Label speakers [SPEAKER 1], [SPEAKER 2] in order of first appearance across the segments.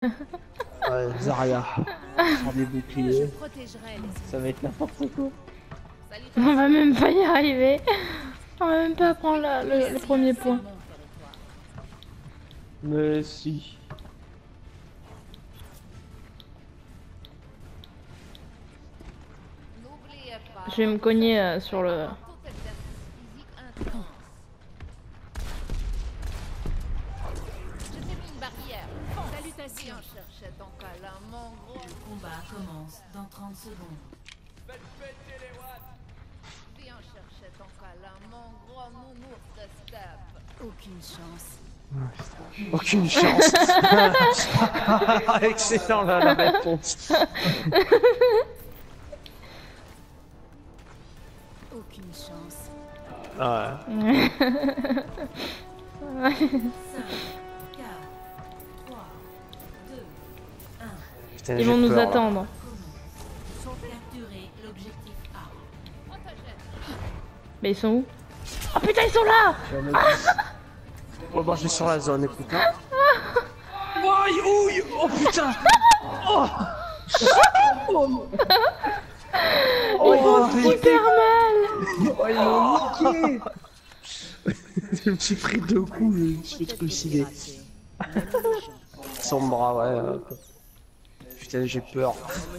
[SPEAKER 1] Ouais, Zarya. Sur des boucliers. Ça va être n'importe quoi.
[SPEAKER 2] On va même pas y arriver. On va même pas prendre le premier point.
[SPEAKER 1] Mais si.
[SPEAKER 2] Je vais me cogner sur le...
[SPEAKER 3] Salutations. Le combat commence dans 30 secondes.
[SPEAKER 4] Faites péter les watts.
[SPEAKER 3] Viens chercher ton câlin, mon gros nounours de steppe. Aucune chance.
[SPEAKER 1] Aucune chance. Excellent la réponse.
[SPEAKER 3] Aucune chance.
[SPEAKER 1] Ouais.
[SPEAKER 3] 5, 4, 3, 2, 1.
[SPEAKER 1] Putain,
[SPEAKER 2] Ils vont
[SPEAKER 1] j'ai
[SPEAKER 2] nous
[SPEAKER 1] peur, là.
[SPEAKER 2] attendre.
[SPEAKER 3] Sauvegarder l'objectif A.
[SPEAKER 2] Mais ils sont où? Oh putain, ils sont là!
[SPEAKER 1] Oh bah je vais sur la zone, écoute. Hein. Ouille, ouille, oh putain. Oh. Oh.
[SPEAKER 2] Ils font super mal!
[SPEAKER 1] Oh, ils m'ont niqué. Je me suis pris deux coups, je me suis trucidé. Son bras, ouais. Putain, j'ai peur.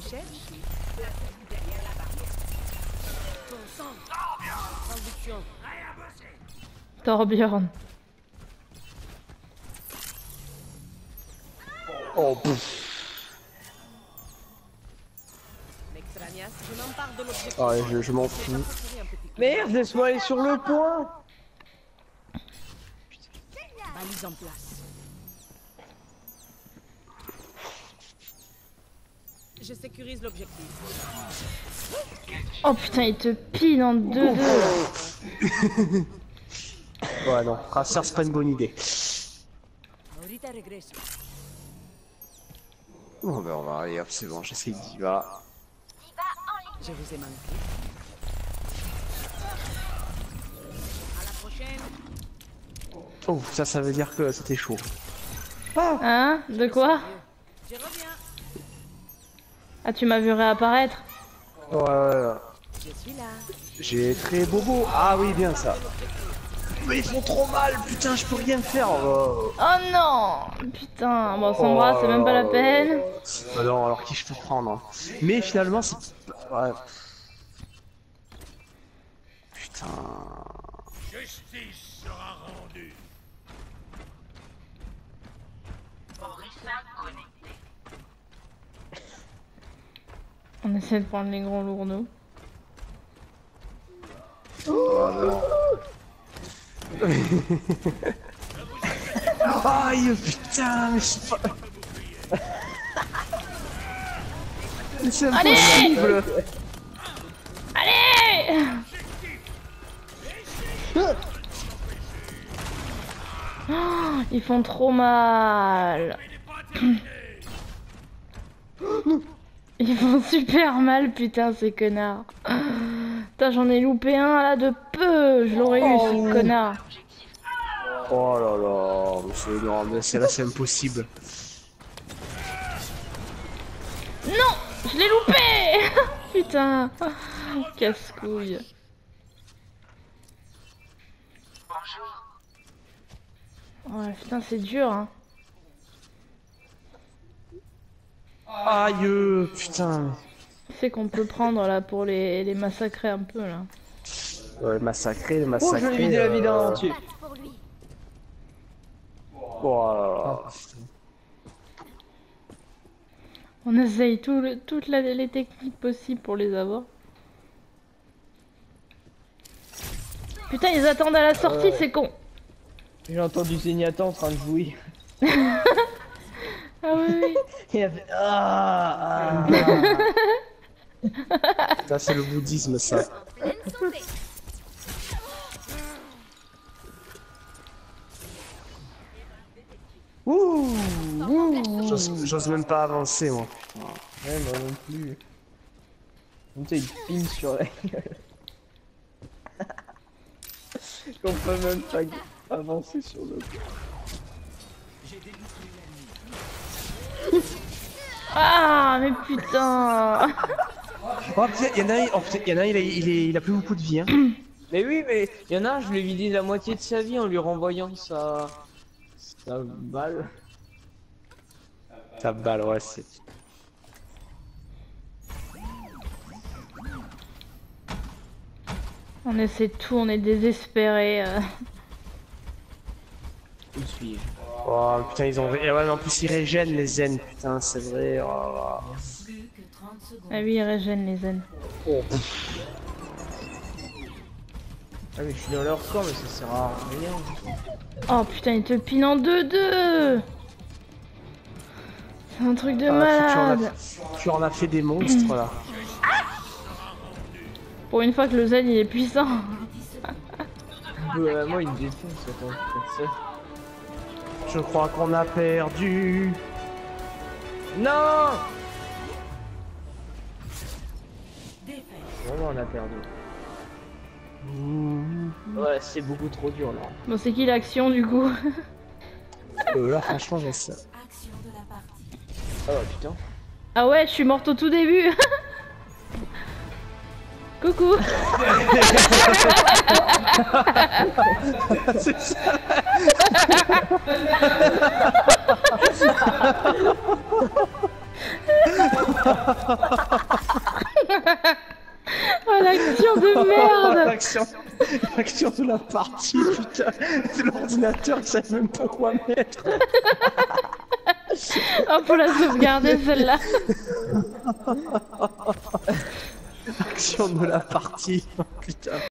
[SPEAKER 2] Torbjörn.
[SPEAKER 1] Oh, pff. Ouais, je m'en fous. Merde, laisse-moi aller sur le point.
[SPEAKER 3] Balise en place. Je sécurise l'objectif.
[SPEAKER 2] Oh putain, ils te pillent en 2-2.
[SPEAKER 1] Ouais, non, Racer, c'est pas une bonne idée.
[SPEAKER 3] Ahorita regreso.
[SPEAKER 1] Bon, ben on va aller, hop, c'est bon, j'essaye d'y va.
[SPEAKER 3] Je vous ai manqué. À la prochaine.
[SPEAKER 1] Oh, ça veut dire que c'était chaud.
[SPEAKER 2] Hein? De quoi?
[SPEAKER 3] Je reviens.
[SPEAKER 2] Ah, tu m'as vu réapparaître?
[SPEAKER 1] Ouais, ouais.
[SPEAKER 3] Je suis là.
[SPEAKER 1] J'ai très bobo. Ah oui, bien ça. Mais ils font trop mal, putain, je peux rien faire.
[SPEAKER 2] Oh non! Putain, bon, son bras, c'est même pas la peine.
[SPEAKER 1] Non, alors qui je peux prendre hein. Mais finalement, c'est... Ouais. Putain...
[SPEAKER 4] Justice sera rendue.
[SPEAKER 2] On essaie de prendre les gros lourdeaux.
[SPEAKER 1] Aïe, putain, mais c'est pas... Mais c'est impossible.
[SPEAKER 2] Allez! Oh, ils font trop mal. Ils font super mal, putain, ces connards. Putain, j'en ai loupé un là de peu. Je l'aurais eu, ce connard.
[SPEAKER 1] Oh là là, mais c'est énorme, c'est impossible.
[SPEAKER 2] Non, je l'ai loupé. Putain, casse-couille. Ouais, putain, c'est dur, hein.
[SPEAKER 1] Aïe, putain.
[SPEAKER 2] C'est qu'on peut prendre là pour les massacrer un peu là.
[SPEAKER 1] Ouais, massacré,
[SPEAKER 5] Oh, je vais lui vider la vie d'un entier.
[SPEAKER 1] Oh là là.
[SPEAKER 2] On essaye toutes les techniques possibles pour les avoir. Putain, ils attendent à la sortie, c'est con.
[SPEAKER 5] J'ai entendu Zenyatta en train de jouer.
[SPEAKER 2] Ah oui, oui.
[SPEAKER 5] Il a fait ah.
[SPEAKER 1] Ça c'est le bouddhisme ça. Ouh, j'ose même pas avancer moi.
[SPEAKER 5] Ouais, moi non plus. Comme ça, il pile sur la gueule. Qu'on peut même pas avancer sur le...
[SPEAKER 2] Ah, mais putain.
[SPEAKER 1] Oh putain, y'en a un, oh, putain, y'en a un, il a plus beaucoup de vie, hein.
[SPEAKER 5] Mais oui, mais il y en a un, je lui ai vidé la moitié de sa vie en lui renvoyant sa balle.
[SPEAKER 1] Ta balle, ouais, c'est...
[SPEAKER 2] On essaie de tout, on est désespérés.
[SPEAKER 5] Où suis-je?
[SPEAKER 1] Oh putain, ils ont... Et ouais, mais en plus ils régènent les zen, putain, c'est vrai. Oh.
[SPEAKER 2] Ah oui, ils régènent les zen.
[SPEAKER 5] Ah mais je suis dans leur corps, mais ça sert à rien.
[SPEAKER 2] Oh putain, il te pine en 2-2. C'est un truc de
[SPEAKER 1] Ah,
[SPEAKER 2] malade.
[SPEAKER 1] tu en as fait des monstres là.
[SPEAKER 2] Pour une fois que le zen il est puissant.
[SPEAKER 5] Moi il me défonce, attends, c'est ça.
[SPEAKER 1] Je crois qu'on a perdu.
[SPEAKER 5] Non! Vraiment on a perdu. Ouais, c'est beaucoup trop dur là.
[SPEAKER 2] Bon, c'est qui l'action du coup?
[SPEAKER 1] Là, franchement, j'ai ça.
[SPEAKER 5] Oh putain.
[SPEAKER 2] Ah ouais, je suis morte au tout début. Coucou.
[SPEAKER 1] C'est ça.
[SPEAKER 2] Oh l'action de merde.
[SPEAKER 1] L'action de la partie, putain. L'ordinateur, il sait même pas quoi mettre.
[SPEAKER 2] Oh, faut la sauvegarder celle-là.
[SPEAKER 1] Action de la partie, putain.